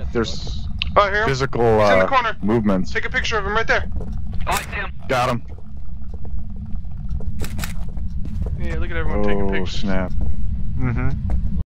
there's Oh, I hear him. physical He's in the corner. movements. Take a picture of him right there. Oh, I see him. Got him. Yeah, look at everyone taking Oh pictures. snap. Mm-hmm.